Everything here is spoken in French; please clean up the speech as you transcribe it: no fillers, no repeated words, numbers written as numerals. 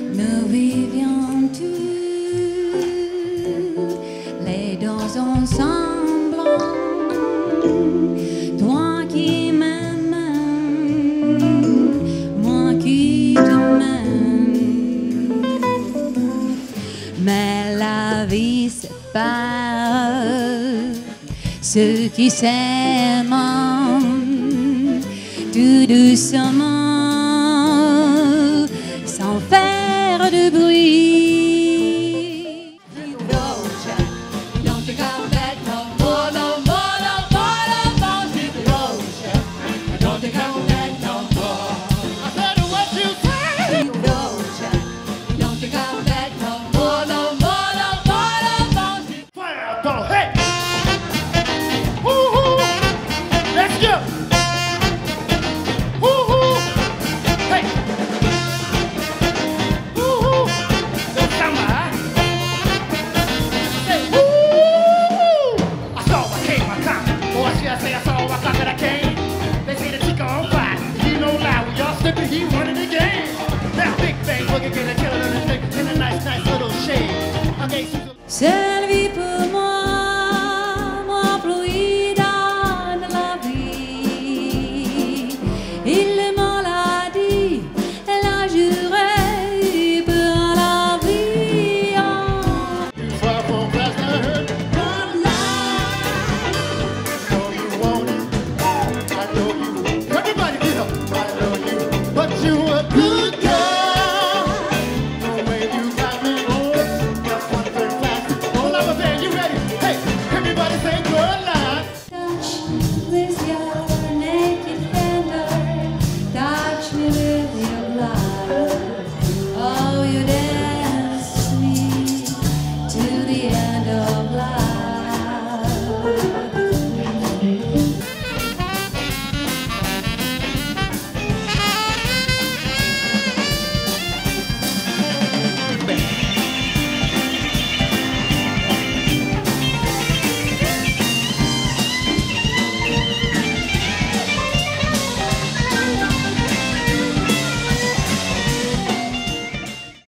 Nous vivions tous les deux ensemble. Toi qui m'aimes, moi qui t'aime. Mais la vie sépare ceux qui s'aiment tout doucement, sans faire de bruit. He running the game. Now Big Bang, we're gonna kill it in a nice little shade. Okay,